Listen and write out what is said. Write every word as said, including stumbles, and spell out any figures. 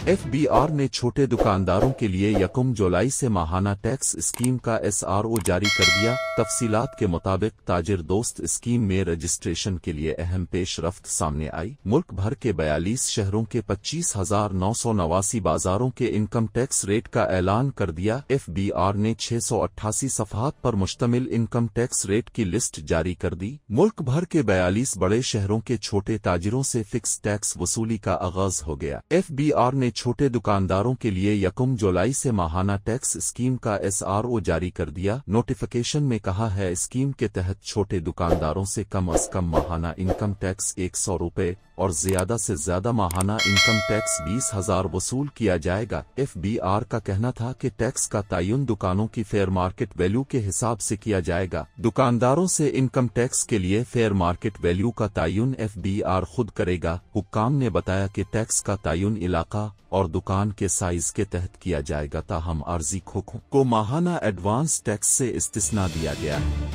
F B are ने छोटे दुकानदारों के लिए यकम जुलाई से माहाना टैक्स स्कीम का एस आर ओ जारी कर दिया। तफसीलात के मुताबिक ताजिर दोस्त स्कीम में रजिस्ट्रेशन के लिए अहम पेशरफ्त सामने आई। मुल्क भर के बयालीस शहरों के पच्चीस हजार नौ सौ नवासी बाजारों के इनकम टैक्स रेट का ऐलान कर दिया। एफ बी आर ने छह सौ अट्ठासी सफहात पर मुश्तमिल इनकम टैक्स रेट की लिस्ट जारी कर दी। मुल्क भर के बयालीस बड़े शहरों के छोटे ताजिरों से फिक्स टैक्स वसूली का आगाज हो गया। एफ बी आर ने छोटे दुकानदारों के लिए यकम जुलाई से माहाना टैक्स स्कीम का एस आर ओ जारी कर दिया। नोटिफिकेशन में कहा है, स्कीम के तहत छोटे दुकानदारों से कम अज कम माहाना इनकम टैक्स एक सौ रुपये और ज्यादा से ज्यादा माहाना इनकम टैक्स बीस हजार वसूल किया जाएगा। एफ बी आर का कहना था कि टैक्स का तयन दुकानों की फेयर मार्केट वैल्यू के हिसाब से किया जाएगा। दुकानदारों से इनकम टैक्स के लिए फेयर मार्केट वैल्यू का तयन एफ बी आर खुद करेगा। हुक्काम ने बताया कि टैक्स का तयन इलाका और दुकान के साइज के तहत किया जाएगा, ताहम आर्जी खोखों को माहाना एडवांस टैक्स से इस्तिस्ना दिया गया है।